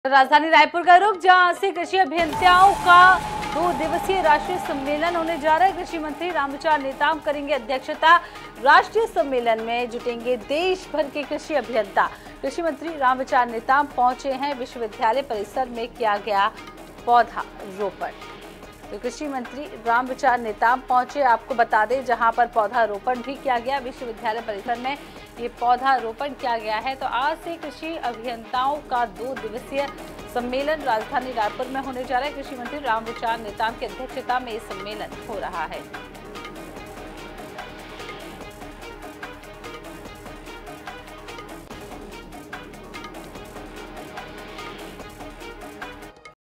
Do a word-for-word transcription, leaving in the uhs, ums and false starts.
राजधानी रायपुर का रुख, जहां से कृषि अभियंताओं का दो दिवसीय राष्ट्रीय सम्मेलन होने जा रहा है। कृषि मंत्री रामविचार नेताम करेंगे अध्यक्षता। राष्ट्रीय सम्मेलन में जुटेंगे देश भर के कृषि अभियंता। कृषि मंत्री रामविचार नेताम पहुंचे हैं। विश्वविद्यालय परिसर में किया गया पौधा रोपण। तो कृषि मंत्री रामविचार नेताम पहुंचे, आपको बता दें, जहां पर पौधा रोपण भी किया गया। विश्वविद्यालय परिसर में ये पौधा रोपण किया गया है। तो आज से कृषि अभियंताओं का दो दिवसीय सम्मेलन राजधानी रायपुर में होने जा रहा है। कृषि मंत्री रामविचार नेताम की अध्यक्षता में ये सम्मेलन हो रहा है।